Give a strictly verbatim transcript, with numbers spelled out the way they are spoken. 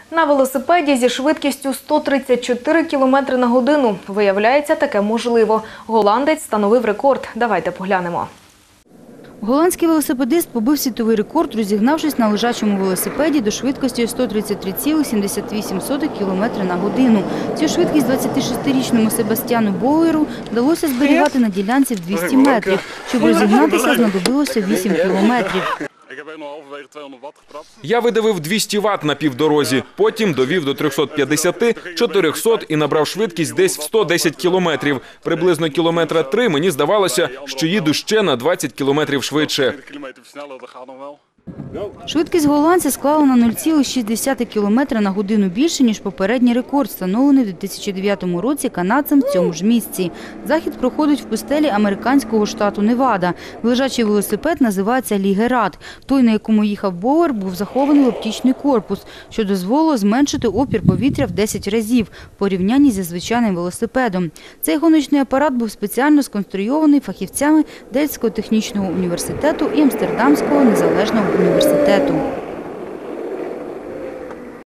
На велосипеді зі швидкістю сто тридцять чотири кілометри на годину. Виявляється, таке можливо. Голландець встановив рекорд. Давайте поглянемо. Голландський велосипедист побив світовий рекорд, розігнавшись на лежачому велосипеді до швидкості сто тридцять три цілих сімдесят вісім сотих кілометри на годину. Цю швидкість двадцятишестирічному Себастьяну Боуеру вдалося зберігати на ділянці в двісті метрів. Щоб розігнатися, знадобилося вісім кілометрів. Я видавив двісті ват на півдорозі, потім довів до трьохсот п'ятдесяти, чотирьохсот і набрав швидкість десь в сто десять кілометрів. Приблизно кілометра три мені здавалося, що їду ще на двадцять кілометрів швидше. Швидкість голландця склала на нуль цілих шість десятих кілометра на годину більше, ніж попередній рекорд, встановлений у дві тисячі дев'ятому році канадцем в цьому ж місці. Захід проходить в пустелі американського штату Невада. Лежачий велосипед називається Лігерат. Той, на якому їхав Боуер, був захований в оптичний корпус, що дозволило зменшити опір повітря в десять разів в порівнянні зі звичайним велосипедом. Цей гоночний апарат був спеціально сконструйований фахівцями Дельфтського технічного університету і Амстердамського незалежного університету.